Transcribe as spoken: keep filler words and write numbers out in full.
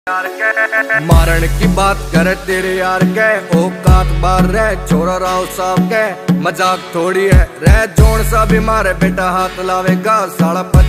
मारन की बात करे तेरे यार के औकात बार रह छोरा राव साहब के मजाक थोड़ी है रह जोन सा भी मारे बेटा हाथ लावेगा साला।